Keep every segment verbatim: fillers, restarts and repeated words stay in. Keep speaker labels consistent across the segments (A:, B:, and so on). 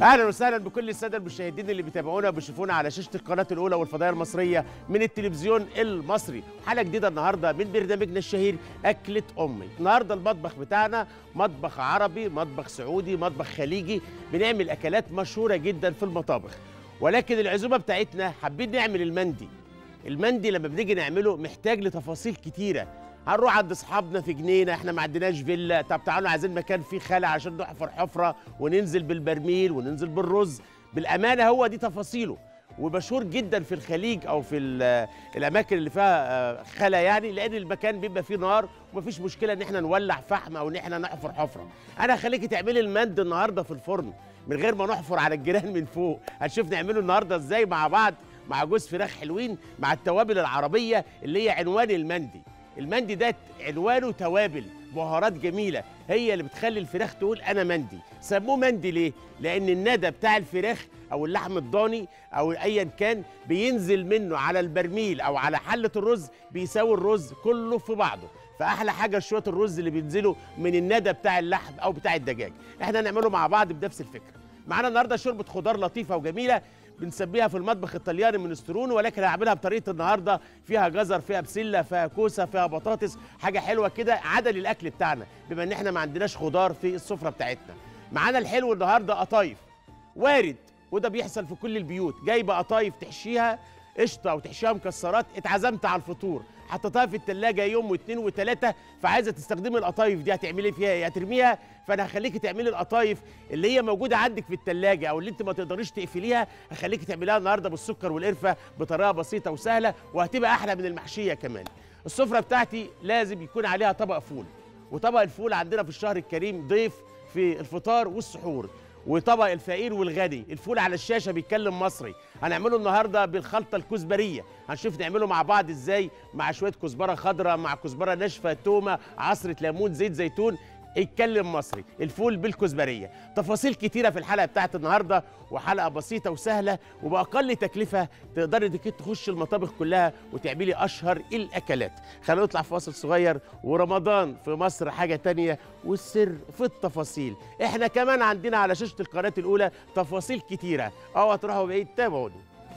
A: اهلا وسهلا بكل الساده المشاهدين اللي بيتابعونا وبيشوفونا على شاشه القناه الاولى والفضائيه المصريه من التلفزيون المصري. حلقه جديده النهارده من برنامجنا الشهير اكله امي. النهارده المطبخ بتاعنا مطبخ عربي، مطبخ سعودي، مطبخ خليجي، بنعمل اكلات مشهوره جدا في المطابخ. ولكن العزومه بتاعتنا حابين نعمل المندي. المندي لما بنيجي نعمله محتاج لتفاصيل كتيره. هنروح عند اصحابنا في جنينه، احنا ما عندناش فيلا، طب تعالوا عايزين مكان فيه خلا عشان نحفر حفره وننزل بالبرميل وننزل بالرز. بالامانه هو دي تفاصيله، ومشهور جدا في الخليج او في الاماكن اللي فيها خلا، يعني لان المكان بيبقى فيه نار ومفيش مشكله ان احنا نولع فحم او ان احنا نحفر حفره. انا هخليكي تعملي المند النهارده في الفرن من غير ما نحفر على الجيران من فوق. هنشوف نعمله النهارده ازاي مع بعض، مع جوز فراخ حلوين، مع التوابل العربيه اللي هي عنوان المندي. المندي ده عنوانه توابل، بهارات جميله هي اللي بتخلي الفراخ تقول انا مندي. سموه مندي ليه؟ لان الندى بتاع الفراخ او اللحم الضاني او ايا كان بينزل منه على البرميل او على حله الرز، بيساوي الرز كله في بعضه. فاحلى حاجه شويه الرز اللي بينزلوا من الندى بتاع اللحم او بتاع الدجاج. احنا هنعمله مع بعض بنفس الفكره. معانا النهارده شوربه خضار لطيفه وجميله بنسميها في المطبخ الطلياني منسترون، ولكن هعملها بطريقه النهارده، فيها جزر، فيها بسله، فيها كوسه، فيها بطاطس، حاجه حلوه كده عدل الاكل بتاعنا بما ان احنا ما عندناش خضار في السفره بتاعتنا. معانا الحلو النهارده قطايف، وارد وده بيحصل في كل البيوت، جايبه قطايف تحشيها قشطه وتحشيها مكسرات، اتعزمت على الفطور حطيتها في التلاجة يوم واثنين وثلاثة، فعايزه تستخدمي القطايف دي هتعملي فيها ايه؟ هترميها؟ فانا هخليكي تعملي القطايف اللي هي موجوده عندك في التلاجة او اللي انت ما تقدريش تقفليها، هخليكي تعمليها النهارده بالسكر والقرفه بطريقه بسيطه وسهله، وهتبقى احلى من المحشيه كمان. السفره بتاعتي لازم يكون عليها طبق فول، وطبق الفول عندنا في الشهر الكريم ضيف في الفطار والسحور، وطبق الفقير والغني. الفول على الشاشه بيتكلم مصري. هنعمله النهارده بالخلطه الكزبريه، هنشوف نعمله مع بعض ازاي، مع شويه كزبره خضراء، مع كزبره ناشفه، تومه، عصره ليمون، زيت زيتون، اتكلم مصري. الفول بالكزبريه. تفاصيل كتيره في الحلقه بتاعت النهارده، وحلقه بسيطه وسهله وباقل تكلفه تقدري انك تخش المطابخ كلها وتعملي اشهر الاكلات. خلينا نطلع في فاصل صغير، ورمضان في مصر حاجه تانية والسر في التفاصيل. احنا كمان عندنا على شاشه القناه الاولى تفاصيل كتيره، اوعوا تروحوا بعيد، تابعوني.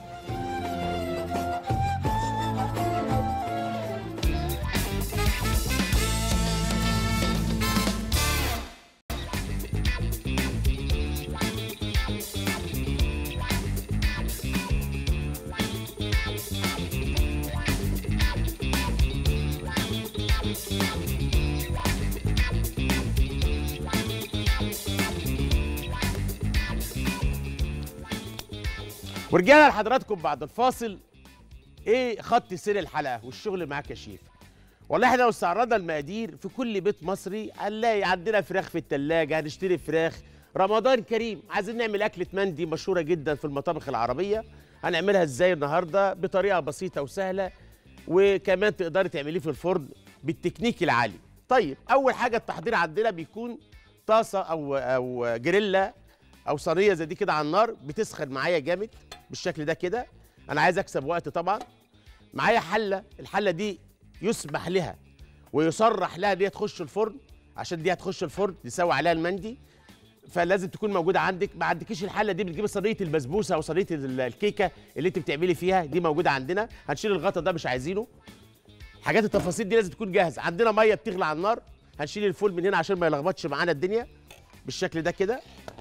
A: ورجعنا لحضراتكم بعد الفاصل. ايه خط سير الحلقه والشغل معاك يا شيف؟ والله احنا لو استعرضنا المقادير في كل بيت مصري هنلاقي عندنا فراخ في الثلاجه، هنشتري فراخ. رمضان كريم، عايزين نعمل اكله مندي مشهوره جدا في المطابخ العربيه. هنعملها ازاي النهارده بطريقه بسيطه وسهله، وكمان تقدري تعمليه في الفرن بالتكنيك العالي. طيب اول حاجه التحضير عندنا بيكون طاسه او او جريلا او صينيه زي دي كده على النار، بتسخن معايا جامد بالشكل ده كده. انا عايز اكسب وقت طبعا. معايا حله، الحله دي يسمح لها ويصرح لها دي تخش الفرن، عشان دي هتخش الفرن نسوي عليها المندي، فلازم تكون موجوده عندك. ما عندكيش الحله دي بتجيبي صينيه البسبوسه او صينيه الكيكه اللي انت بتعملي فيها، دي موجوده عندنا. هنشيل الغطا ده مش عايزينه. حاجات التفاصيل دي لازم تكون جاهزه. عندنا ميه بتغلي على النار، هنشيل الفول من هنا عشان ما يلخبطش معانا الدنيا بالشكل ده كده،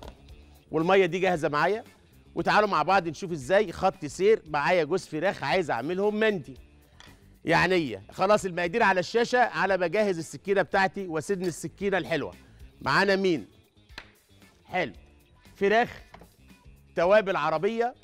A: والميه دي جاهزه معايا. وتعالوا مع بعض نشوف ازاي خط سير. معايا جوز فراخ عايز اعملهم مندي، يعني خلاص المقادير على الشاشه. على ما اجهز السكينه بتاعتي وسن السكينه الحلوه. معانا مين؟ حلو، فراخ، توابل عربيه،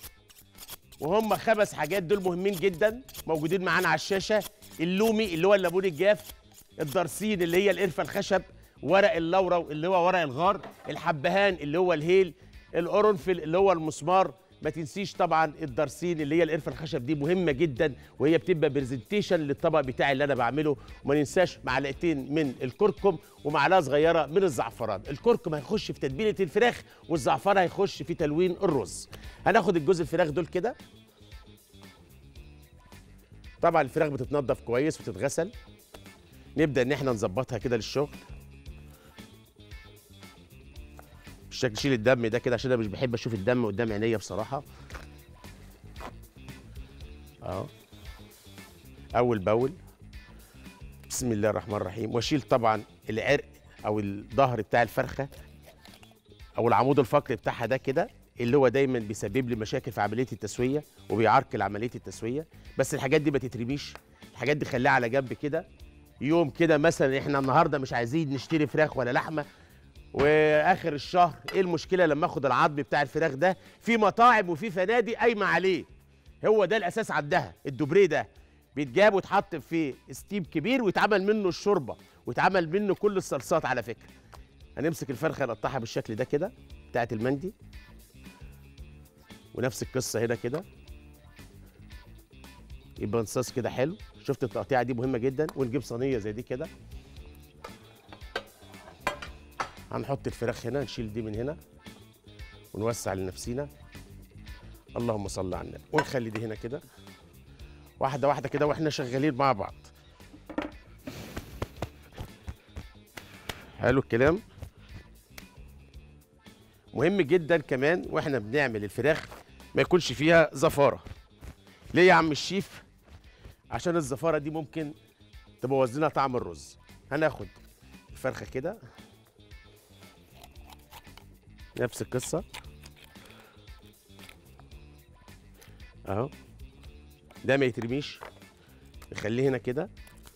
A: وهم خمس حاجات دول مهمين جدا موجودين معانا على الشاشه. اللومي اللي هو الليمون الجاف، الدرسين اللي هي القرفه الخشب، ورق اللورو اللي هو ورق الغار، الحبهان اللي هو الهيل، القرنفل اللي هو المسمار. ما تنسيش طبعا الدرسين اللي هي القرفه الخشب، دي مهمه جدا وهي بتبقى برزنتيشن للطبق بتاعي اللي انا بعمله. وما ننساش معلقتين من الكركم ومعلقه صغيره من الزعفران. الكركم هيخش في تتبيله الفراخ والزعفران هيخش في تلوين الرز. هناخد الجزء الفراخ دول كده. طبعا الفراخ بتتنضف كويس وتتغسل. نبدا ان احنا نظبطها كده للشغل بالشكل. شيل الدم ده كده عشان انا مش بحب اشوف الدم قدام عينيا بصراحه. اهو اول باول. بسم الله الرحمن الرحيم. واشيل طبعا العرق او الظهر بتاع الفرخه او العمود الفقري بتاعها ده كده، اللي هو دايما بيسبب لي مشاكل في عمليه التسويه وبيعرقل عمليه التسويه. بس الحاجات دي ما تترميش، الحاجات دي خليها على جنب كده. يوم كده مثلا احنا النهارده مش عايزين نشتري فراخ ولا لحمه، واخر الشهر ايه المشكله لما اخد العظم بتاع الفراخ ده؟ في مطاعم وفي فنادق قايمه عليه. هو ده الاساس عندها. الدوبريه ده بيتجاب ويتحط في ستيم كبير ويتعمل منه الشوربه ويتعمل منه كل الصلصات على فكره. هنمسك الفرخه نقطعها بالشكل ده كده بتاعت المندي، ونفس القصه هنا كده يبقى نصاص كده حلو. شفت التقطيعه دي مهمه جدا. ونجيب صينيه زي دي كده، هنحط الفراخ هنا، نشيل دي من هنا ونوسع لنفسينا. اللهم صل على النبي. ونخلي دي هنا كده واحده واحده كده واحنا شغالين مع بعض. حلو الكلام. مهم جدا كمان واحنا بنعمل الفراخ ما يكونش فيها زفاره. ليه يا عم الشيف؟ عشان الزفاره دي ممكن تبوظ لنا طعم الرز. هناخد الفرخه كده نفس القصه اهو، ده ما يترميش، نخليه هنا كده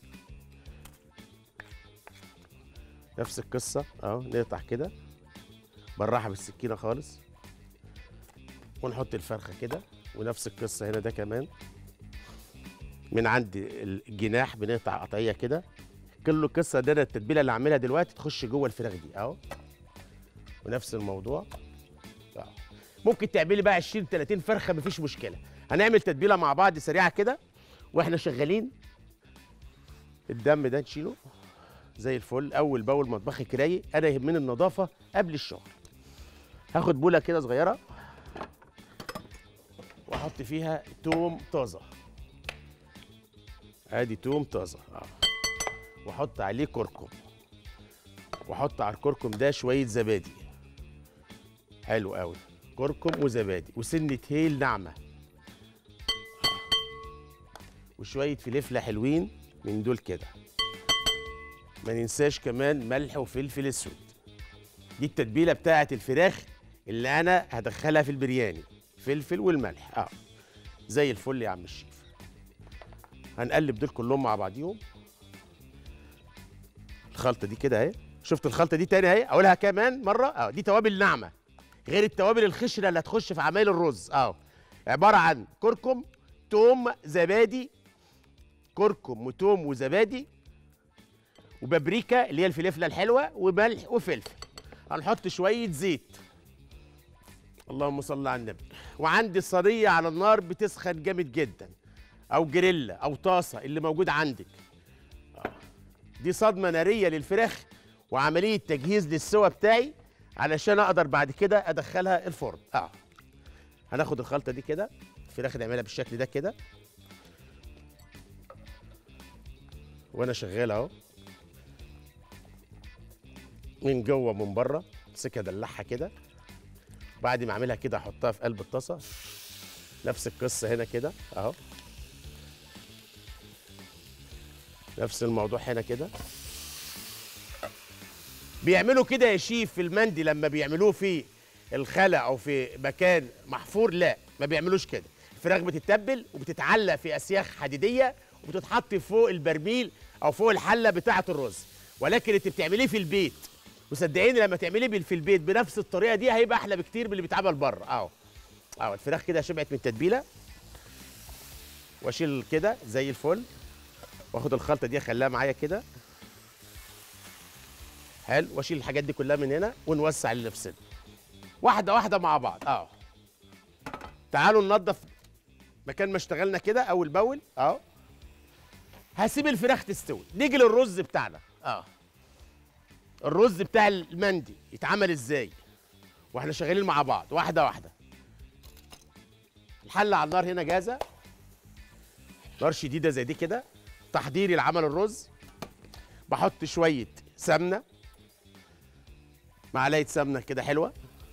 A: نفس القصه اهو. نقطع كده بالراحه بالسكينه خالص، ونحط الفرخه كده ونفس القصه هنا. ده كمان من عند الجناح بنقطع قطعيه كده. كل القصه ده التتبيله اللي هعملها دلوقتي تخش جوه الفراخ دي اهو. ونفس الموضوع أهو. ممكن تعملي بقى عشرين تلاتين فرخه مفيش مشكله. هنعمل تتبيله مع بعض سريعه كده واحنا شغالين. الدم ده نشيله زي الفل. اول باول مطبخك رايق. انا يهمني النظافه قبل الشغل. هاخد بوله كده صغيره واحط فيها توم طازه. ادي توم طازه اه. واحط عليه كركم، واحط على الكركم ده شويه زبادي. حلو قوي. كركم وزبادي وسنه هيل ناعمه وشويه فلفله حلوين من دول كده. ما ننساش كمان ملح وفلفل اسود. دي التتبيله بتاعه الفراخ اللي انا هدخلها في البرياني. فلفل والملح اه زي الفل يا عم الشيف. هنقلب دول كلهم مع بعضيهم. الخلطه دي كده اهي. شفت الخلطه دي تاني اهي، اقولها كمان مره اه. دي توابل ناعمه غير التوابل الخشنه اللي هتخش في عمايل الرز اه. عباره عن كركم، توم، زبادي. كركم وتوم وزبادي وبابريكا اللي هي الفلفله الحلوه وملح وفلفل. هنحط شويه زيت. اللهم صل على النبي. وعندي صينيه على النار بتسخن جامد جدا او جريلا او طاسه اللي موجود عندك. دي صدمه ناريه للفراخ وعمليه تجهيز للسوا بتاعي علشان اقدر بعد كده ادخلها الفرن اه. هناخد الخلطه دي كده، الفراخ نعملها بالشكل ده كده وانا شغال اهو من جوه ومن بره. امسكها ادلعها كده. بعد ما اعملها كده احطها في قلب الطاسه. نفس القصه هنا كده اهو. نفس الموضوع هنا كده. بيعملوا كده يا شيف في المندي لما بيعملوه في الخلا او في مكان محفور؟ لا، ما بيعملوش كده. الفراخ بتتبل وبتتعلق في اسياخ حديديه وبتتحط فوق البرميل او فوق الحله بتاعه الرز. ولكن انت بتعمليه في البيت، وصدقيني لما تعمليه في البيت بنفس الطريقه دي هيبقى احلى بكتير من اللي بيتعمل بره اهو. اهو الفراخ كده شبعت من التتبيله. واشيل كده زي الفل واخد الخلطه دي اخليها معايا كده. حلو. واشيل الحاجات دي كلها من هنا ونوسع لنفسنا واحده واحده مع بعض اهو. تعالوا ننظف مكان ما اشتغلنا كده اول باول اهو. هسيب الفراخ تستوي. نيجي للرز بتاعنا اه. الرز بتاع المندي يتعمل ازاي واحنا شغالين مع بعض واحده واحده. الحله على النار هنا جاهزه، نار شديده زي دي كده. تحضيري لعمل الرز، بحط شويه سمنه، معلقه سمنه كده حلوه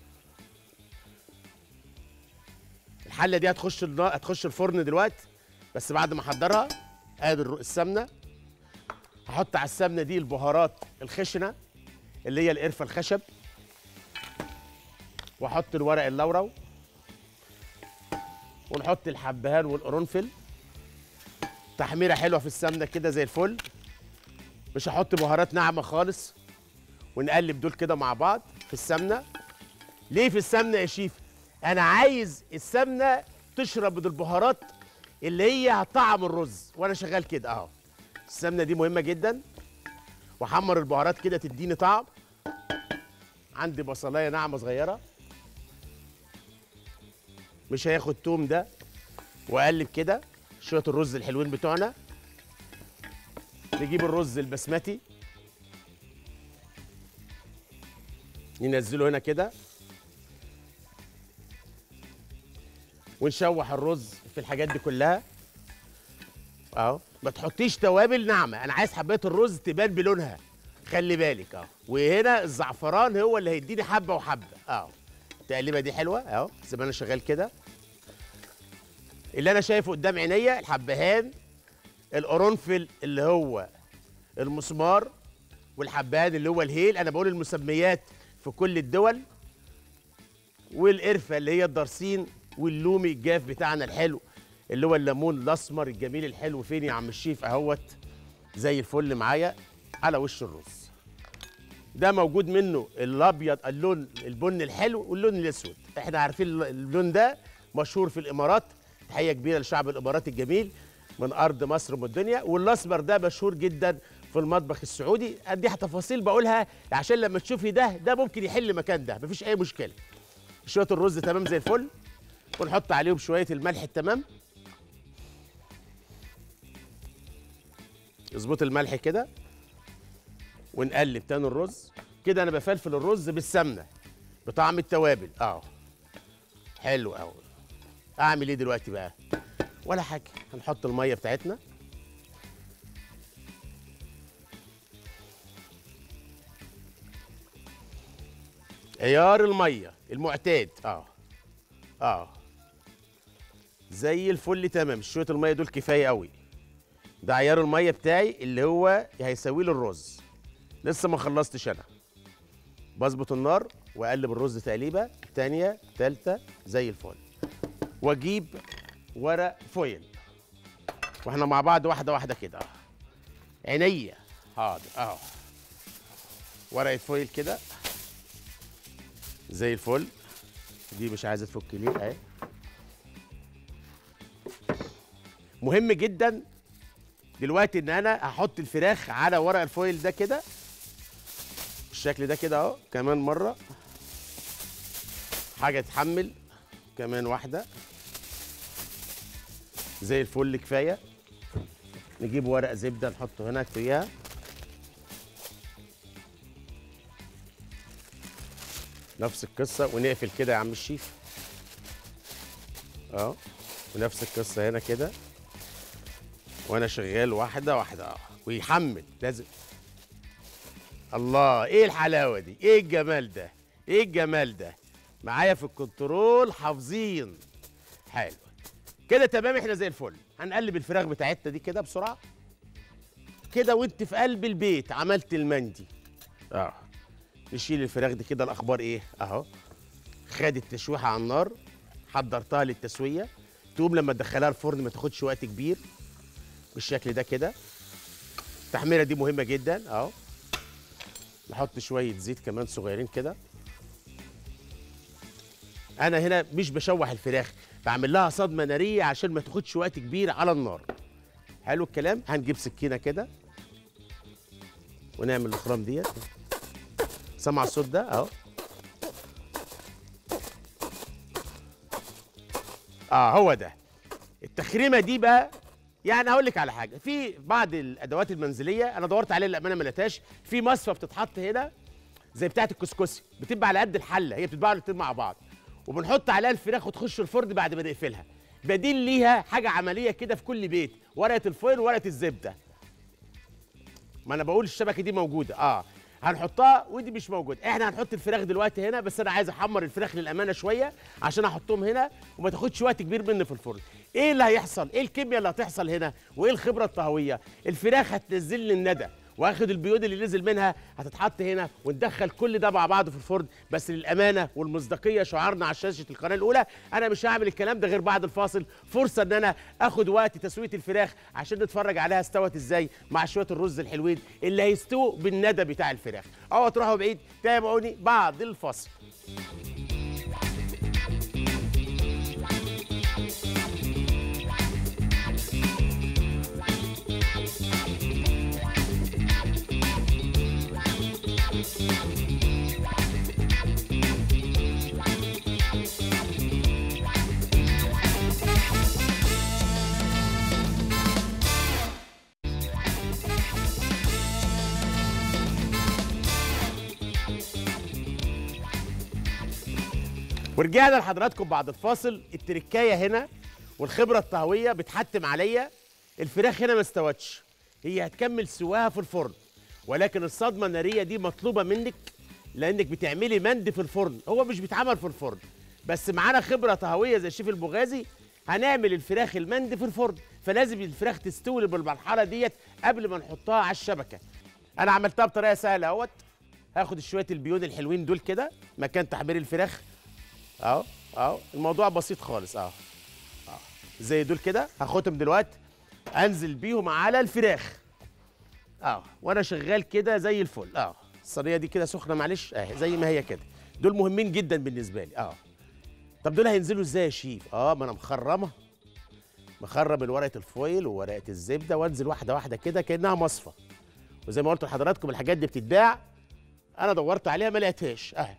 A: الحله دي هتخش النا- هتخش الفرن دلوقتي، بس بعد ما احضرها ادي الر- السمنه. هحط على السمنه دي البهارات الخشنه اللي هي القرفه الخشب، واحط الورق اللورو، ونحط الحبهان والقرنفل. تحميره حلوه في السمنه كده زي الفل. مش هحط بهارات ناعمه خالص، ونقلب دول كده مع بعض في السمنه. ليه في السمنه يا شيف؟ انا عايز السمنه تشرب من البهارات اللي هي هتطعم الرز وانا شغال كده اهو. السمنه دي مهمه جدا، واحمر البهارات كده تديني طعم. عندي بصلايه ناعمه صغيره، مش هياخد توم ده. واقلب كده شويه الرز الحلوين بتوعنا. نجيب الرز البسمتي ننزله هنا كده، ونشوح الرز في الحاجات دي كلها اهو. ما تحطيش توابل ناعمه، انا عايز حبات الرز تبان بلونها، خلي بالك اهو. وهنا الزعفران هو اللي هيديني حبه وحبه اهو. التقليبه دي حلوه اهو زي ما انا شغال كده. اللي انا شايفه قدام عينيا الحبهان، القرنفل اللي هو المسمار، والحبهان اللي هو الهيل، انا بقول المسميات في كل الدول، والقرفه اللي هي الدرسين، واللومي الجاف بتاعنا الحلو اللي هو الليمون الاسمر الجميل الحلو. فين يا عم الشيف؟ اهوت زي الفل معايا على وش الرز. ده موجود منه الابيض، اللون البني الحلو، واللون الاسود. احنا عارفين اللون ده مشهور في الامارات. تحيه كبيره لشعب الامارات الجميل من ارض مصر ام الدنيا. والاسمر ده مشهور جدا في المطبخ السعودي. ادي تفاصيل بقولها عشان لما تشوفي ده ده ممكن يحل مكان ده، مفيش اي مشكله. شويه الرز تمام زي الفل، ونحط عليهم شويه الملح التمام. اظبط الملح كده، ونقلب تاني الرز كده. انا بفلفل الرز بالسمنه بطعم التوابل اه. حلو قوي. اعمل ايه دلوقتي بقى؟ ولا حاجه. هنحط الميه بتاعتنا، عيار الميه المعتاد اه اه زي الفل تمام. شويه الميه دول كفايه قوي. ده عيار الميه بتاعي اللي هو هيسوي لي الرز. لسه ما خلصتش انا. بظبط النار واقلب الرز تقليبه تانيه تالته زي الفل، واجيب ورق فويل واحنا مع بعض واحده واحده كده. عينيا حاضر اهو. ورقه فويل كده زي الفل. دي مش عايزه تفك ليه اهي. مهم جدا دلوقتي ان انا هحط الفراخ على ورق الفويل ده كده بالشكل ده كده اهو. كمان مره حاجه تحمل، كمان واحده زي الفل كفايه. نجيب ورق زبده نحطه هنا فيها. نفس القصه ونقفل كده يا عم الشيف اهو. ونفس القصه هنا كده وانا شغال واحده واحده اهو. ويحمل لازم. الله، ايه الحلاوه دي؟ ايه الجمال ده؟ ايه الجمال ده؟ معايا في الكنترول حافظين. حلو كده تمام. احنا زي الفل. هنقلب الفراخ بتاعتنا دي كده بسرعه كده، وانت في قلب البيت عملت المندي اه. نشيل الفراخ دي كده. الاخبار ايه اهو؟ خدت تشويحه على النار، حضرتها للتسويه. تقوم لما تدخلها الفرن ما تاخدش وقت كبير بالشكل ده كده. التحميره دي مهمه جدا اهو. نحط شويه زيت كمان صغيرين كده. انا هنا مش بشوح الفراخ، بعمل لها صدمه ناريه عشان ما تاخدش وقت كبير على النار. حلو الكلام. هنجيب سكينه كده ونعمل الاخرام ديت. سمع الصوت ده اهو اه. هو ده التخريمه دي بقى. يعني هقول لك على حاجه، في بعض الادوات المنزليه انا دورت عليها للامانه ما لقيتهاش. في مصفى بتتحط هنا زي بتاعه الكسكسي، بتبقى على قد الحله، هي بتتباع الاتنين مع بعض، وبنحط عليها الفراخ وتخش الفرن بعد ما نقفلها. بديل ليها حاجه عمليه كده في كل بيت، ورقه الفويل وورقه الزبده. ما انا بقول الشبكه دي موجوده اه. هنحطها ودي مش موجوده. احنا هنحط الفراخ دلوقتي هنا، بس انا عايز احمر الفراخ للامانه شويه عشان احطهم هنا وما تاخدش وقت كبير مني في الفرن. ايه اللي هيحصل؟ ايه الكيمياء اللي هتحصل هنا؟ وايه الخبره الطهويه؟ الفراخ هتنزل لي الندى، واخد البيوض اللي نزل منها هتتحط هنا، وندخل كل ده مع بعض في الفرن. بس للامانه والمصداقيه شعارنا على شاشه القناه الاولى، انا مش هعمل الكلام ده غير بعد الفاصل. فرصه ان انا اخد وقت تسويه الفراخ عشان نتفرج عليها استوت ازاي مع شويه الرز الحلوين اللي هيستووا بالندى بتاع الفراخ. اوعوا تروحوا بعيد، تابعوني بعد الفاصل. ورجعنا لحضراتكم بعد الفاصل. التركايه هنا والخبره الطهويه بتحتم عليا الفراخ هنا ما استوتش، هي هتكمل سواها في الفرن، ولكن الصدمه الناريه دي مطلوبه منك لانك بتعملي مند في الفرن، هو مش بيتعمل في الفرن. بس معانا خبره طهويه زي الشيف البغازي، هنعمل الفراخ المند في الفرن، فلازم الفراخ تستوي بالمرحله ديت قبل ما نحطها على الشبكه. انا عملتها بطريقه سهله اهوت. هاخد شويه البيون الحلوين دول كده مكان تحمير الفراخ اهو اهو، الموضوع بسيط خالص اهو اهو زي دول كده. هاخدهم دلوقتي انزل بيهم على الفراخ اهو وانا شغال كده زي الفل اهو. الصينيه دي كده سخنه معلش اهي زي ما هي كده. دول مهمين جدا بالنسبه لي اهو. طب دول هينزلوا ازاي يا شيف؟ اه ما انا مخرمه مخرم ورقه الفويل وورقه الزبده، وانزل واحده واحده كده كانها مصفى. وزي ما قلت لحضراتكم الحاجات دي بتتباع، انا دورت عليها ما لقيتهاش اهي.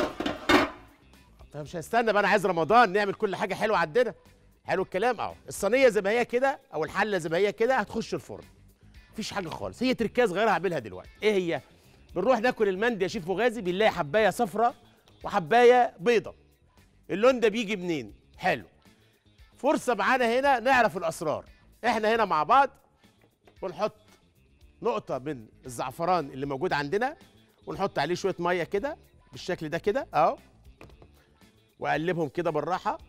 A: طب مش هستنى بقى، انا عايز رمضان نعمل كل حاجه حلوه عندنا. حلو الكلام اهو. الصينيه زي ما هي كده او الحله زي ما هي كده هتخش الفرن، مفيش حاجه خالص. هي تركيزه صغيره هعملها دلوقتي. ايه هي؟ بنروح ناكل المندي يا شيف مغازي، بنلاقي حبايه صفراء وحبايه بيضه. اللون ده بيجي منين؟ حلو. فرصه معانا هنا نعرف الاسرار. احنا هنا مع بعض ونحط نقطه من الزعفران اللي موجود عندنا، ونحط عليه شويه ميه كده بالشكل ده كده اهو، واقلبهم كده بالراحه.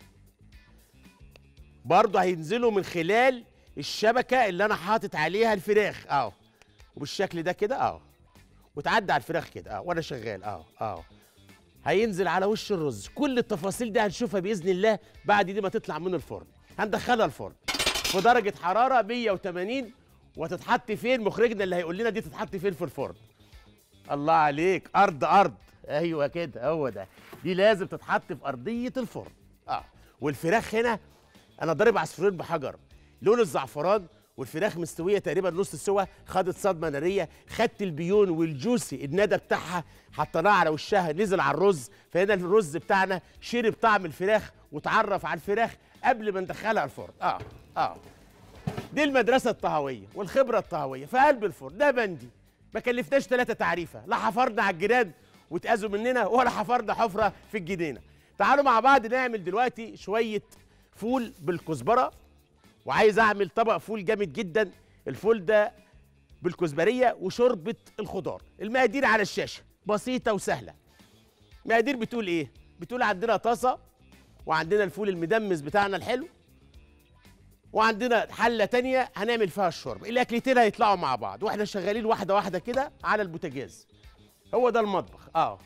A: برضه هينزلوا من خلال الشبكه اللي انا حاطط عليها الفراخ اهو، وبالشكل ده كده اهو، وتعدي على الفراخ كده اهو وانا شغال اهو اهو. هينزل على وش الرز. كل التفاصيل دي هنشوفها باذن الله بعد دي ما تطلع من الفرن. هندخلها الفرن في درجه حراره مية وتمانين، وتتحط فين؟ مخرجنا اللي هيقول لنا دي تتحط فين في الفرن. الله عليك، ارض ارض، ايوه كده هو ده. دي لازم تتحط في ارضيه الفرن اه. والفراخ هنا انا ضارب عصفورين بحجر، لون الزعفران والفراخ مستويه تقريبا نص سوا، خدت صدمه ناريه، خدت البيون والجوسي الندى بتاعها حطيناه على وشها، نزل على الرز، فهنا الرز بتاعنا شرب طعم الفراخ وتعرف على الفراخ قبل ما ندخلها الفرن اه اه. دي المدرسه الطهويه والخبره الطهويه في قلب الفرن. ده بندي ما كلفناش ثلاثه تعريفه، لا حفرنا على الجيران واتاذوا مننا ولا حفرنا حفره في الجنينه. تعالوا مع بعض نعمل دلوقتي شويه فول بالكزبره، وعايز اعمل طبق فول جامد جدا. الفول ده بالكزبريه وشوربه الخضار. المقادير على الشاشه بسيطه وسهله. المقادير بتقول ايه؟ بتقول عندنا طاسه، وعندنا الفول المدمس بتاعنا الحلو، وعندنا حله تانية هنعمل فيها الشوربه. الاكلتين هيطلعوا مع بعض واحنا شغالين واحده واحده كده على البوتاجاز. هو ده المطبخ اه.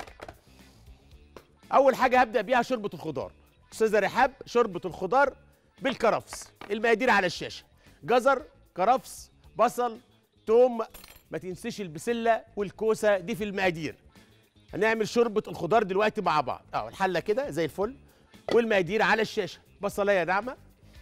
A: اول حاجه هبدا بيها شوربه الخضار. استاذه رحاب، شوربه الخضار بالكرفس. المقادير على الشاشه: جزر، كرفس، بصل، توم، ما تنسيش البسله والكوسه دي في المقادير. هنعمل شوربه الخضار دلوقتي مع بعض اه. الحله كده زي الفل، والمقادير على الشاشه: بصلايه ناعمه،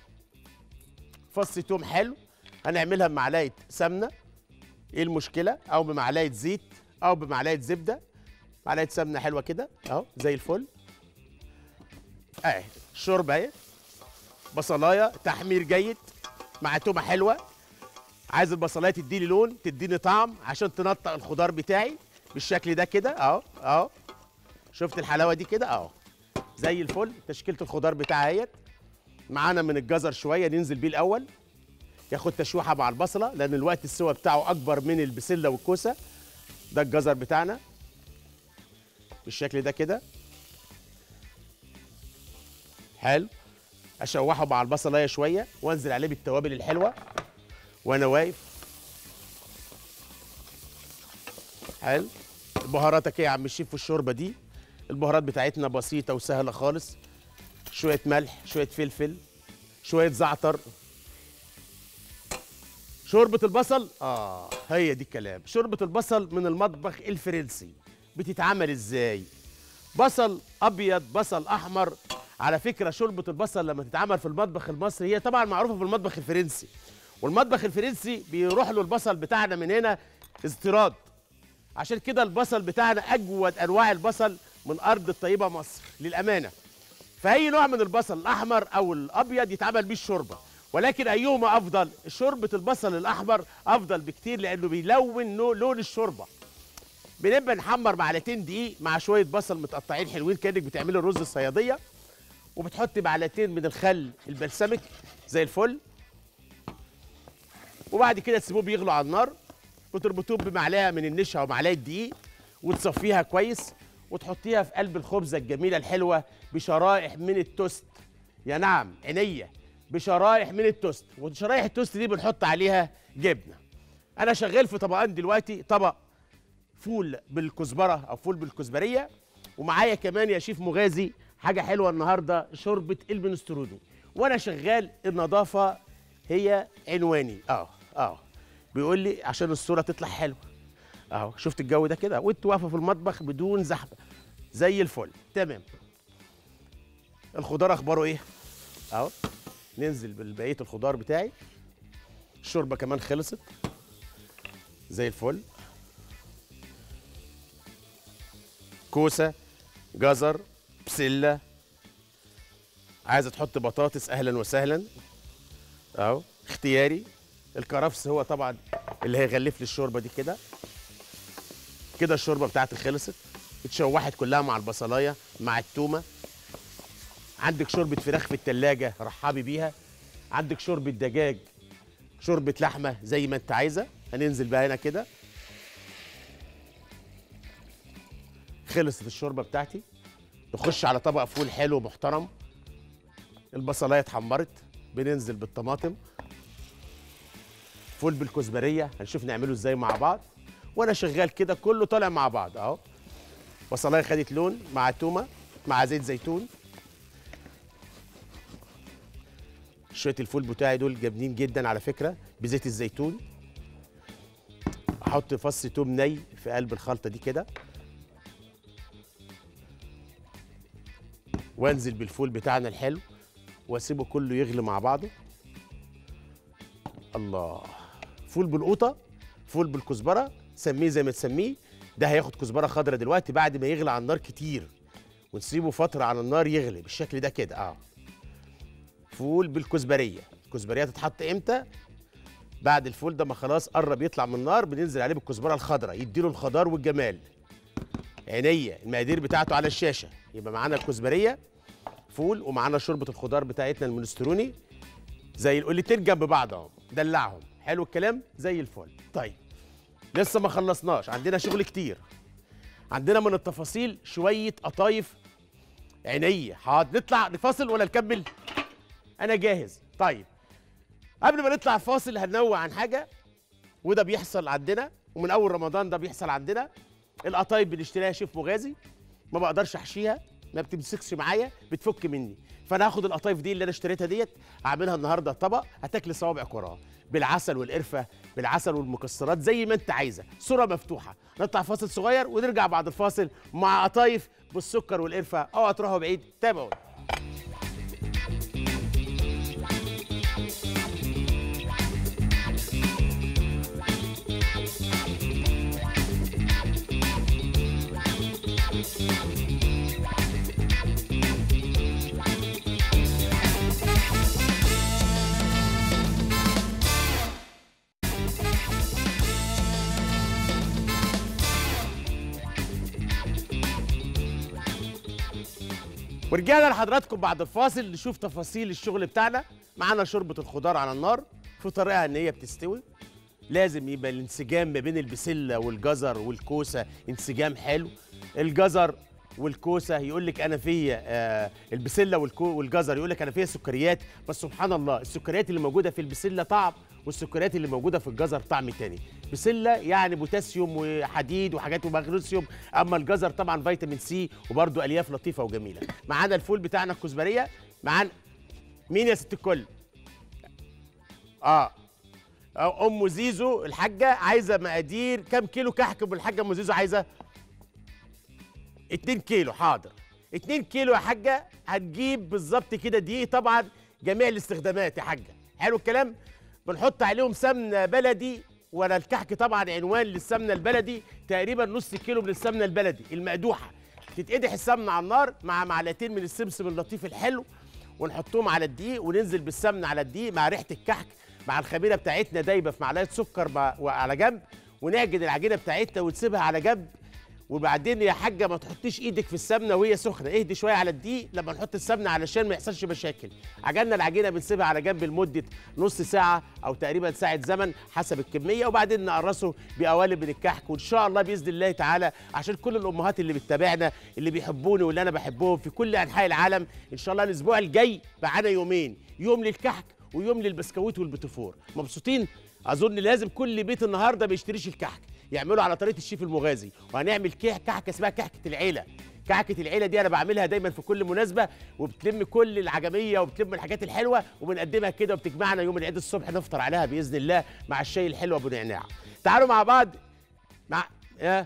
A: فص توم حلو، هنعملها بمعلقه سمنه، ايه المشكله؟ او بمعلقه زيت او بمعلقه زبده. معلقه سمنه حلوه كده اهو زي الفل اهي. الشوربه اهي، بصلايه تحمير جيد مع تومه حلوه. عايز البصلايه تديني لون تديني طعم عشان تنطق الخضار بتاعي بالشكل ده كده اهو اهو. شفت الحلاوه دي كده اهو زي الفل. تشكيله الخضار بتاعها اهيت. معانا من الجزر شويه ننزل بيه الاول، ياخد تشويحه مع البصله لان الوقت السوا بتاعه اكبر من البسله والكوسه. ده الجزر بتاعنا بالشكل ده كده. حلو. اشوحه مع البصلايه شويه وانزل عليه بالتوابل الحلوه وانا واقف. حلو. بهاراتك ايه يا عم الشيف في الشوربه دي؟ البهارات بتاعتنا بسيطه وسهله خالص. شويه ملح، شويه فلفل، شويه زعتر. شوربه البصل اه هي دي الكلام. شوربه البصل من المطبخ الفرنسي. بتتعمل ازاي؟ بصل ابيض، بصل احمر. على فكره شوربه البصل لما تتعمل في المطبخ المصري هي طبعا معروفه في المطبخ الفرنسي، والمطبخ الفرنسي بيروح له البصل بتاعنا من هنا استيراد. عشان كده البصل بتاعنا اجود انواع البصل من ارض الطيبه مصر للامانه. فاي نوع من البصل الاحمر او الابيض يتعمل بيه الشوربه، ولكن ايهما افضل؟ شوربه البصل الاحمر افضل بكتير لانه بيلون لون الشوربه. بنبقى نحمر معلقتين دقيق مع شويه بصل متقطعين حلوين كانك بتعملي الرز الصياديه، وبتحطي معلقتين من الخل البلسمك زي الفل، وبعد كده تسيبوه بيغلوا على النار وتربطوه بمعلقه من النشا او معلقه دقيق وتصفيها كويس وتحطيها في قلب الخبزه الجميله الحلوه بشرائح من التوست. يا نعم عينيا، بشرائح من التوست. وشرايح التوست دي بنحط عليها جبنه. انا شغال في طبقين دلوقتي، طبق فول بالكزبره او فول بالكزبريه، ومعايا كمان يا شيف مغازي حاجه حلوه النهارده، شوربه المنستروني. وانا شغال النظافه هي عنواني. اه اه بيقول لي عشان الصوره تطلع حلوه. اهو شفت الجو ده كده وانت واقفه في المطبخ بدون زحمه زي الفل. تمام. الخضار اخباره ايه؟ اهو ننزل ببقيه الخضار بتاعي. الشوربه كمان خلصت زي الفل. كوسه، جزر، بسله، عايزه تحط بطاطس اهلا وسهلا، اهو اختياري. الكرفس هو طبعا اللي هيغلف لي الشوربه دي كده. كده الشوربه بتاعتي خلصت، اتشوحت كلها مع البصلايه مع التومه. عندك شوربه فراخ في التلاجة رحبي بيها، عندك شوربه دجاج، شوربه لحمه زي ما انت عايزه. هننزل بقى هنا كده. خلصت الشوربه بتاعتي، نخش على طبق فول حلو محترم. البصلايه اتحمرت، بننزل بالطماطم. فول بالكزبريه هنشوف نعمله ازاي مع بعض. وانا شغال كده كله طالع مع بعض اهو. بصلايه خدت لون مع تومه مع زيت زيتون. شويه الفول بتاعي دول جامدين جدا على فكره بزيت الزيتون. احط فص توم ني في قلب الخلطه دي كده، وانزل بالفول بتاعنا الحلو واسيبه كله يغلي مع بعضه. الله. فول بالقوطه، فول بالكزبره، سميه زي ما تسميه. ده هياخد كزبره خضراء دلوقتي بعد ما يغلي على النار كتير، ونسيبه فتره على النار يغلي بالشكل ده كده. اه فول بالكزبريه. الكزبريه تتحط امتى؟ بعد الفول ده ما خلاص قرب يطلع من النار، بننزل عليه بالكزبره الخضراء يديله الخضار والجمال. عينيا المقادير بتاعته على الشاشه. يبقى معانا الكزبريه فول، ومعانا شوربه الخضار بتاعتنا المنستروني زي القلتين جنب بعض اهو. دلعهم. حلو الكلام زي الفل. طيب لسه ما خلصناش، عندنا شغل كتير. عندنا من التفاصيل شويه قطايف. عينيا حاضر. نطلع نفاصل ولا نكمل؟ انا جاهز. طيب قبل ما نطلع فاصل هننوع عن حاجه، وده بيحصل عندنا ومن اول رمضان ده بيحصل عندنا. القطايف بنشتريها يا شيف مغازي، ما بقدرش احشيها، ما بتمسكش معايا، بتفك مني. فانا هاخد القطايف دي اللي انا اشتريتها ديت اعملها النهارده طبق هتاكل صوابعك وراها، بالعسل والقرفه، بالعسل والمكسرات زي ما انت عايزه. صوره مفتوحه. نطلع فاصل صغير ونرجع بعد الفاصل مع قطايف بالسكر والقرفه. اوعى تروحوا بعيد، تابعوا. ورجعنا لحضراتكم بعد الفاصل نشوف تفاصيل الشغل بتاعنا. معانا شوربه الخضار على النار في طريقه ان هي بتستوي لازم يبقى الانسجام ما بين البسله والجزر والكوسه انسجام حلو. الجزر والكوسه يقول لك انا فيا آه البسله والكو والجزر يقول لك انا فيا سكريات، بس سبحان الله السكريات اللي موجوده في البسله طعم، والسكريات اللي موجوده في الجزر طعم تاني. بسله يعني بوتاسيوم وحديد وحاجات ومغنيسيوم، اما الجزر طبعا فيتامين سي وبرده الياف لطيفه وجميله. معانا الفول بتاعنا الكزبريه. معانا مين يا ست الكل؟ اه ام زيزو الحاجه عايزه مقادير كام كيلو كحك؟ ام الحاجه ام زيزو عايزه اتنين كيلو. حاضر اتنين كيلو يا حاجه. هتجيب بالظبط كده دقيق طبعا جميع الاستخدامات يا حاجه. حلو الكلام. بنحط عليهم سمنه بلدي، ولا الكحك طبعا عنوان للسمنه البلدي، تقريبا نص كيلو من السمنه البلدي المقدوحه. تتقدح السمنه على النار مع معلقتين من السمسم اللطيف الحلو، ونحطهم على الدقيق وننزل بالسمنه على الدقيق مع ريحه الكحك مع الخميره بتاعتنا دايبه في معلقه سكر على جنب، ونعجن العجينه بتاعتنا ونسيبها على جنب. وبعدين يا حاجه ما تحطيش ايدك في السمنه وهي سخنه، اهدي شويه على الدقيق لما نحط السمنه علشان ما يحصلش مشاكل. عجننا العجينه بنسيبها على جنب لمده نص ساعه او تقريبا ساعه زمن حسب الكميه، وبعدين نقرصه بقوالب من الكحك. وان شاء الله باذن الله تعالى عشان كل الامهات اللي بتتابعنا اللي بيحبوني واللي انا بحبهم في كل انحاء العالم، ان شاء الله الاسبوع الجاي معانا يومين، يوم للكحك ويوم للبسكويت والبيتيفور. مبسوطين؟ اظن لازم كل بيت النهارده ما يشتريش الكحك، يعملوا على طريقه الشيف المغازي. وهنعمل كحكه اسمها كحكه العيله. كحكه العيله دي انا بعملها دايما في كل مناسبه، وبتلم كل العجميه وبتلم الحاجات الحلوه وبنقدمها كده، وبتجمعنا يوم العيد الصبح نفطر عليها باذن الله مع الشاي الحلو ابو نعناع. تعالوا مع بعض مع يا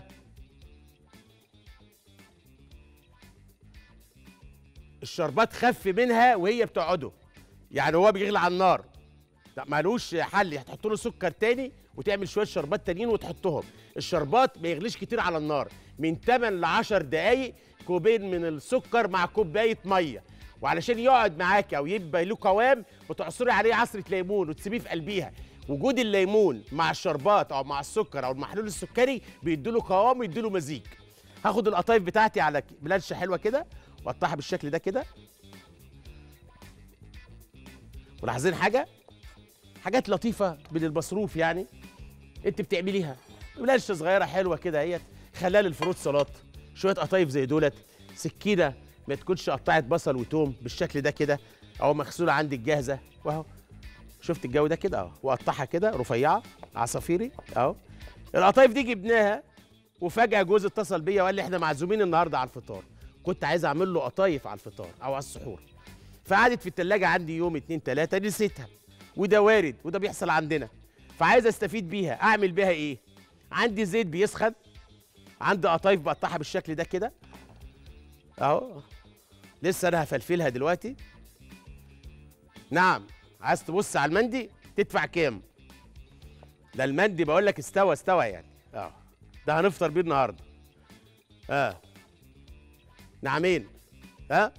A: الشربات خف منها وهي بتقعده، يعني هو بيغلي على النار لا مالوش حل. هتحط له سكر تاني وتعمل شويه شربات تانيين وتحطهم. الشربات ما يغليش كتير على النار، من تمن ل عشر دقايق كوبين من السكر مع كوبايه ميه. وعلشان يقعد معاكي او يبقى له قوام بتعصري عليه عصره ليمون وتسيبيه في قلبيها. وجود الليمون مع الشربات او مع السكر او المحلول السكري بيديله قوام ويديله مزيج. هاخد القطايف بتاعتي على بلانشه حلوه كده واقطعها بالشكل ده كده. ولاحظين حاجه حاجات لطيفه من المصروف يعني انت بتعمليها. بلانشه صغيره حلوه كده اهيت، خلال الفروت سلطات، شويه قطايف زي دولت، سكينه ما تكونش قطعت بصل وتوم بالشكل ده كده، او مغسوله عندك جاهزه واهو. شفت الجو ده كده اهو، واقطعها كده رفيعه عصافيري اهو. القطايف دي جبناها وفجاه جوزي اتصل بيا وقال لي احنا معزومين النهارده على الفطار. كنت عايز اعمل له قطايف على الفطار او على السحور، فقعدت في التلاجة عندي يوم اتنين تلاته نسيتها. وده وارد وده بيحصل عندنا، فعايز استفيد بيها. اعمل بيها ايه؟ عندي زيت بيسخن، عندي قطايف بقطعها بالشكل ده كده اهو، لسه انا هفلفلها دلوقتي. نعم، عايز تبص على المندي تدفع كام؟ ده المندي بقول لك استوى استوى يعني اه، ده هنفطر بيه النهارده. اه نعمين ها آه؟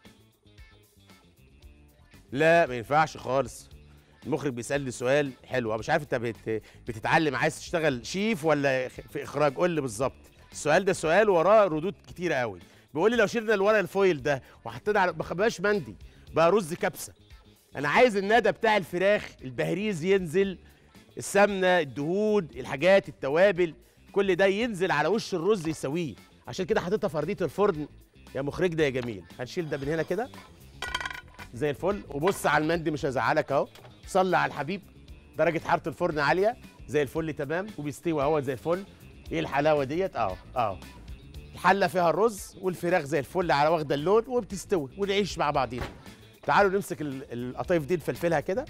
A: لا ما ينفعش خالص. المخرج بيسألني سؤال حلو، مش عارف انت بت... بتتعلم عايز تشتغل شيف ولا في اخراج؟ قول لي بالظبط. السؤال ده سؤال وراه ردود كتيره قوي. بيقول لي لو شلنا الورق الفويل ده وحطينا على ما بقاش مندي بقى رز كبسه. انا عايز الندى بتاع الفراخ البهريز ينزل، السمنه الدهون الحاجات التوابل كل ده ينزل على وش الرز يسويه. عشان كده حطيتها في ارضيه الفرن يا مخرج ده يا جميل. هنشيل ده من هنا كده زي الفل. وبص على المندي مش هزعلك اهو، صلي على الحبيب، درجه حراره الفرن عاليه زي الفل تمام وبيستوي اهو زي الفل. ايه الحلاوه ديت اهو اهو. الحله فيها الرز والفراخ زي الفل على واخده اللون وبتستوي ونعيش مع بعضينا. تعالوا نمسك القطايف دي نفلفلها كده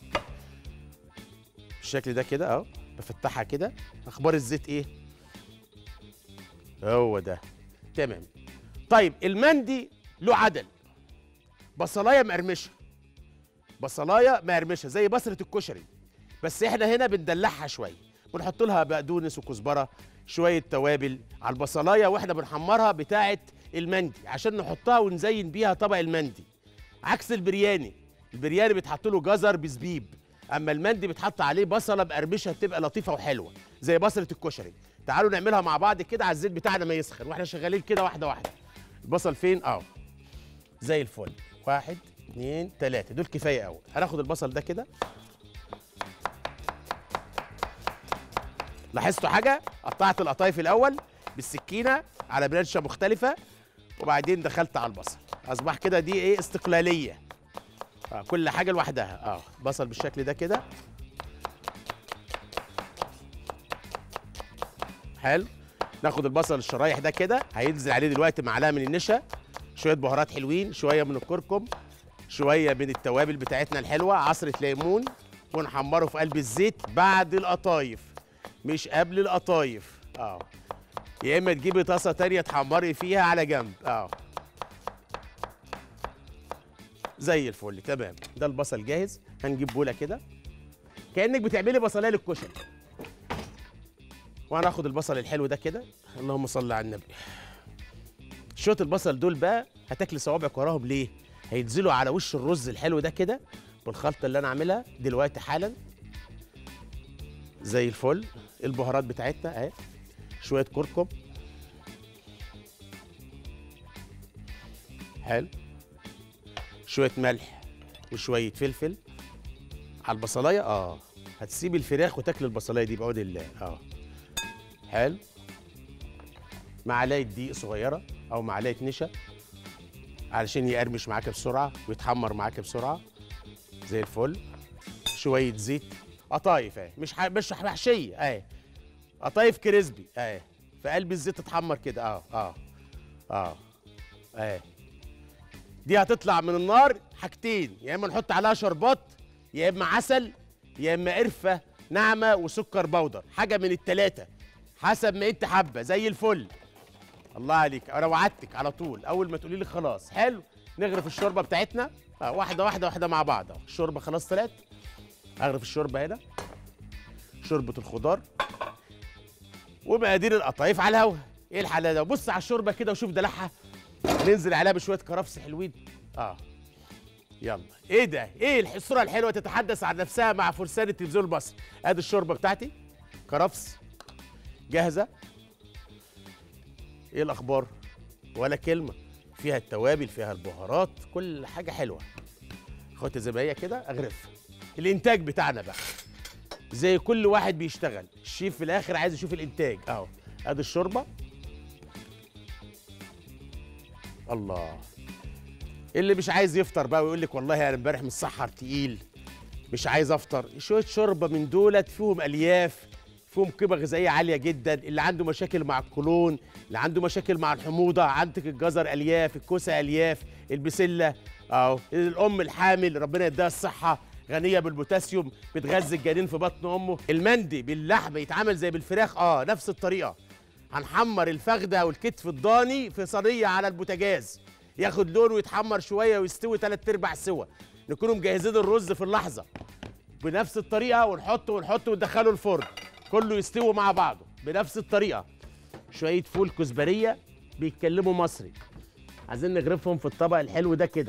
A: بالشكل ده كده اهو، بفتحها كده. اخبار الزيت ايه؟ هو ده تمام. طيب المندي له عدل، بصلايه مقرمشه، بصلايه مقرمشه زي بصله الكشري، بس احنا هنا بندلعها شويه، بنحط لها بقدونس وكزبره شويه توابل على البصلايه واحنا بنحمرها بتاعه المندي عشان نحطها ونزين بيها طبق المندي. عكس البرياني، البرياني بيتحط له جزر بزبيب، اما المندي بيتحط عليه بصله مقرمشه بتبقى لطيفه وحلوه زي بصله الكشري. تعالوا نعملها مع بعض كده على الزيت بتاعنا ما يسخن واحنا شغالين كده واحده واحده. البصل فين؟ اهو زي الفل. واحد اتنين تلاته، دول كفايه قوي. هناخد البصل ده كده لاحظتوا حاجه؟ قطعت القطايف الاول بالسكينه على برانشه مختلفه، وبعدين دخلت على البصل. اصبح كده دي ايه؟ استقلاليه. آه كل حاجه لوحدها. اه بصل بالشكل ده كده. حلو. ناخد البصل الشرايح ده كده، هينزل عليه دلوقتي معلقه من النشا، شويه بهارات حلوين، شويه من الكركم، شويه من التوابل بتاعتنا الحلوه، عصره ليمون، ونحمره في قلب الزيت بعد القطايف مش قبل القطايف. اه يا اما تجيبي طاسه تانيه تحمري فيها على جنب. اه زي الفل. تمام. ده البصل جاهز. هنجيب بوله كده كانك بتعملي بصلايه للكشري، وهناخد البصل الحلو ده كده. اللهم صل على النبي. شويه البصل دول بقى هتاكلي صوابعك وراهم ليه؟ هينزلوا على وش الرز الحلو ده كده بالخلطه اللي انا عاملها دلوقتي حالا. زي الفل. البهارات بتاعتنا اهي، شويه كركم، حلو، شويه ملح وشويه فلفل على البصلايه. اه هتسيبي الفراخ وتاكل البصلايه دي بعود الله. اه حلو. معلقه دقيق صغيره او معلقه نشا علشان يقرمش معاك بسرعه ويتحمر معاك بسرعه. زي الفل. شويه زيت. قطايف اهي، مش ح... مش محشيه اهي، قطايف كريسبي اهي، في قلب الزيت تتحمر كده. اه اه اه اهي. دي هتطلع من النار حاجتين، يا اما نحط عليها شربات، يا اما عسل، يا اما قرفه ناعمه وسكر بودر، حاجه من التلاته حسب ما انت حابه. زي الفل. الله عليك، انا وعدتك على طول اول ما تقولي لي خلاص. حلو. نغرف الشوربه بتاعتنا. آه واحده واحده واحده مع بعض. اهو الشوربه خلاص طلعت. اغرف الشوربه هنا، شوربه الخضار ومقادير القطايف على الهوا. ايه الحلاوه ده؟ بص على الشوربه كده وشوف دلعها. ننزل عليها بشويه كرفس حلوين. اه يلا. ايه ده؟ ايه الصوره الحلوه تتحدث عن نفسها مع فرسان التلفزيون المصري. ادي الشوربه بتاعتي كرفس جاهزه. ايه الاخبار؟ ولا كلمه. فيها التوابل، فيها البهارات، كل حاجه حلوه. اخواتي زي ما هي كده اغرفها. الانتاج بتاعنا بقى زي كل واحد بيشتغل، الشيف في الاخر عايز يشوف الانتاج. اهو ادي الشوربه. الله. اللي مش عايز يفطر بقى ويقول لك والله انا امبارح متسحر تقيل مش عايز افطر، شويه شوربه من دولت فيهم الياف، فيهم قيمه غذائيه عاليه جدا. اللي عنده مشاكل مع القولون، اللي عنده مشاكل مع الحموضه، عندك الجزر الياف، الكوسه الياف، البسله اهو، الام الحامل ربنا يديها الصحه غنيه بالبوتاسيوم، بتغذي الجنين في بطن امه. المندي باللحمه يتعمل زي بالفراخ. اه نفس الطريقه. هنحمر الفخده والكتف الضاني في صينيه على البوتاجاز، ياخد لون ويتحمر شويه ويستوي ثلاث ارباع سوا. نكونوا مجهزين الرز في اللحظه بنفس الطريقه، ونحطه ونحطه وندخله الفرن كله يستوي مع بعضه بنفس الطريقه. شويه فول كزبريه بيتكلموا مصري، عايزين نغرفهم في الطبق الحلو ده كده.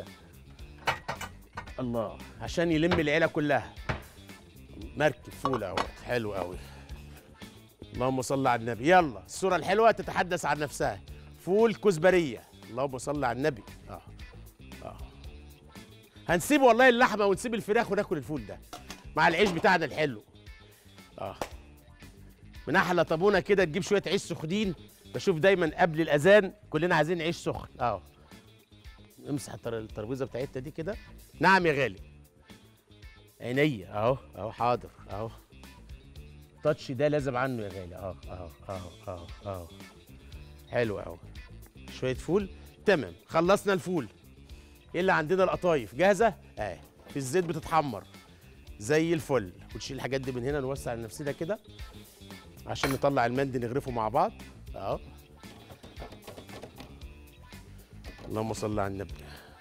A: الله. عشان يلم العيله كلها. مركب فول اهو حلو قوي. اللهم صل على النبي. يلا الصوره الحلوه تتحدث عن نفسها. فول كزبريه. اللهم صل على النبي. اه اه هنسيب والله اللحمه ونسيب الفراخ وناكل الفول ده مع العيش بتاعنا الحلو. اه من احلى طابونه كده تجيب شويه عيش سخنين. بشوف دايما قبل الاذان كلنا عايزين عيش سخن. اه امسح الترابيزه بتاعتنا دي كده. نعم يا غالي. عينيا اهو اهو حاضر اهو. التاتش ده لازم عنه يا غالي. اهو اهو اهو اهو اهو حلو اهو. شويه فول. تمام. خلصنا الفول. ايه اللي عندنا؟ القطايف جاهزه اهي في الزيت بتتحمر زي الفل. ونشيل الحاجات دي من هنا، نوسع لنفسنا كده عشان نطلع المندي نغرفه مع بعض. اهو. اللهم صل على النبي.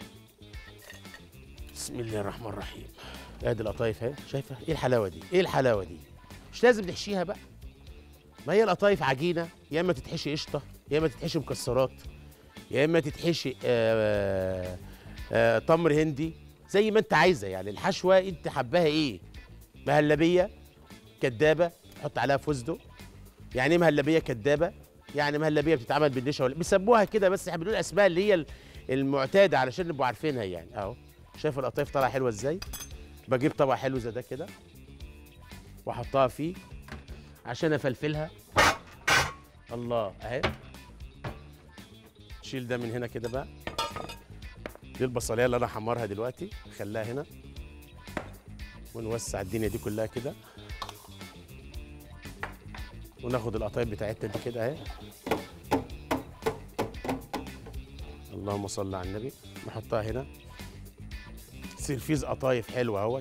A: بسم الله الرحمن الرحيم. ادي القطايف اهي. شايفه ايه الحلاوه دي؟ ايه الحلاوه دي؟ مش لازم نحشيها بقى. ما هي القطايف عجينه، يا اما تتحشي قشطه، يا اما تتحشي مكسرات، يا اما تتحشي آآ آآ تمر هندي، زي ما انت عايزه. يعني الحشوه انت حباها ايه؟ مهلبيه كدابه تحط عليها فستق. يعني ايه مهلبيه كدابه؟ يعني مهلبيه بتتعمل بالنشا ولا بيسموها كده، بس احنا بنقول اسماء اللي هي المعتاده علشان نبقوا عارفينها. يعني اهو شايف القطايف طالعه حلوه ازاي؟ بجيب طبق حلو زي ده كده واحطها فيه عشان افلفلها. الله اهي. شيل ده من هنا كده بقى. دي البصليه اللي انا هحمرها دلوقتي، خليها هنا ونوسع الدنيا دي كلها كده، وناخد القطايف بتاعتنا دي كده اهي. اللهم صل على النبي. نحطها هنا سيرفيز قطايف حلوه اهوت.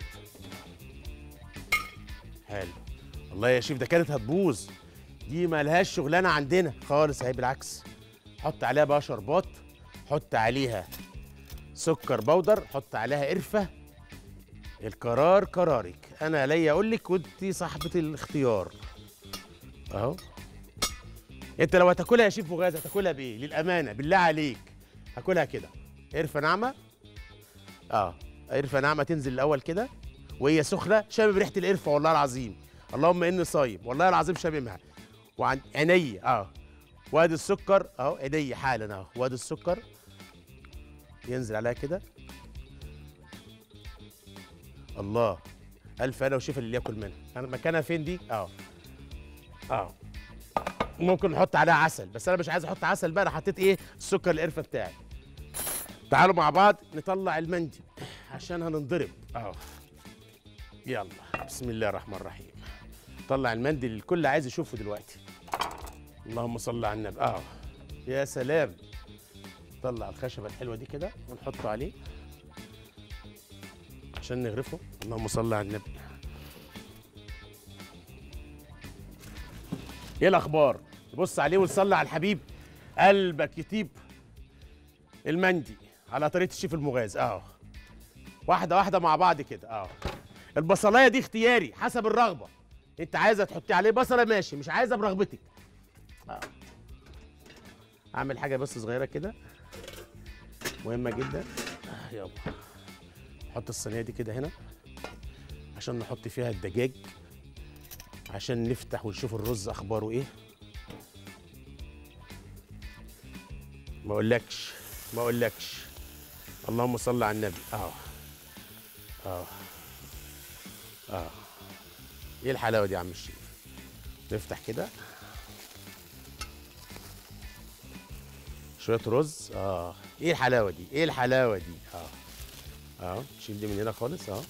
A: حلو. الله يا شيف، ده كانت هتبوظ دي، مالهاش شغلانه عندنا خالص اهي، بالعكس. حط عليها بقى شربات، حط عليها سكر بودر، حط عليها قرفه. القرار قرارك، انا ليا اقول لك وانت صاحبه الاختيار. اهو. انت لو هتاكلها يا شيف مغازي هتاكلها بايه؟ للامانه بالله عليك. هاكلها كده قرفه ناعمه. اه قرفه ناعمه تنزل الاول كده وهي سخنه، شامم ريحه القرفه والله العظيم. اللهم اني صايم والله العظيم شاممها. وعن عيني اه وادي السكر اهو، عيني حالا اهو، وادي السكر ينزل عليها كده. الله الف انا وشيف اللي ياكل منها. انا مكانها فين دي؟ اه اه ممكن نحط عليها عسل، بس انا مش عايز احط عسل بقى، انا حطيت ايه؟ السكر القرفه بتاعي. تعالوا مع بعض نطلع المندي عشان هننضرب. اه يلا بسم الله الرحمن الرحيم. طلع المندي اللي الكل عايز يشوفه دلوقتي. اللهم صل على النبي. اه يا سلام. طلع الخشبه الحلوه دي كده ونحطه عليه عشان نغرفه. اللهم صل على النبي. ايه الاخبار؟ نبص عليه ونصلي على الحبيب. قلبك يطيب. المندي على طريقه الشيف المغاز. اه واحده واحده مع بعض كده. اه البصلايه دي اختياري حسب الرغبه. انت عايزه تحطي عليه بصله ماشي، مش عايزه برغبتك. اه اعمل حاجه بس صغيره كده مهمه جدا. آه يابا. نحط الصينيه دي كده هنا عشان نحط فيها الدجاج، عشان نفتح ونشوف الرز اخباره ايه. ما اقولكش ما اقولكش. اللهم صل على النبي. اه اه اه ايه الحلاوه دي يا عم الشيف؟ نفتح كده شويه رز. اه ايه الحلاوه دي؟ ايه الحلاوه دي؟ اه اه شيل دي من هنا خالص. اه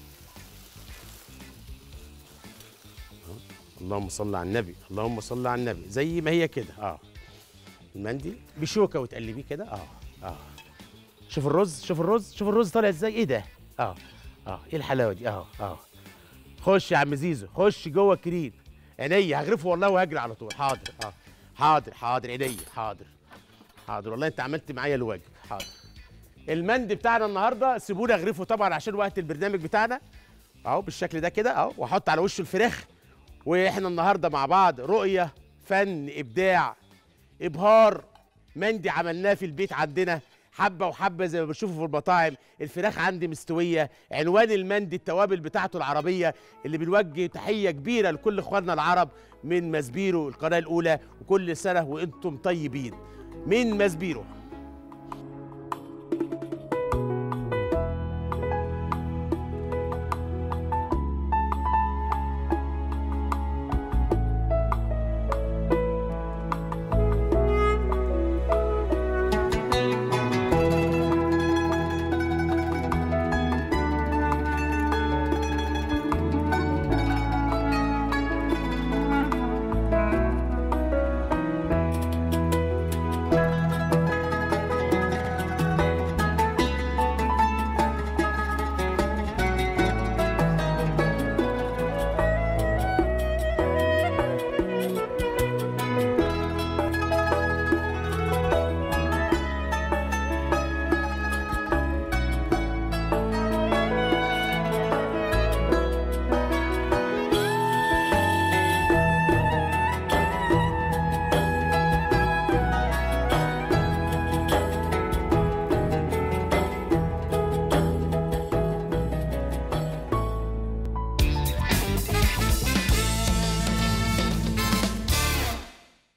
A: اللهم صل على النبي. اللهم صل على النبي. زي ما هي كده. اه المندي بشوكه وتقلبيه كده. اه اه شوف الرز، شوف الرز، شوف الرز طالع ازاي. ايه ده؟ اه اه ايه الحلاوه دي؟ اه اه خش يا عم زيزو، خش جوه الكريم. عينيا هغرفه والله وهجري على طول. حاضر. اه حاضر حاضر عينيا. حاضر حاضر والله انت عملت معايا الواجب. حاضر. المندي بتاعنا النهارده سيبوني اغرفه طبعا عشان وقت البرنامج بتاعنا. اهو بالشكل ده كده اهو، واحط على وشه الفراخ. واحنا النهارده مع بعض رؤيه، فن، ابداع، ابهار. مندي عملناه في البيت عندنا حبه وحبه زي ما بتشوفوا في المطاعم. الفراخ عندي مستويه. عنوان المندي التوابل بتاعته العربيه، اللي بنوجه تحيه كبيره لكل اخواننا العرب من ماسبيرو القناه الاولى. وكل سنه وانتم طيبين من ماسبيرو.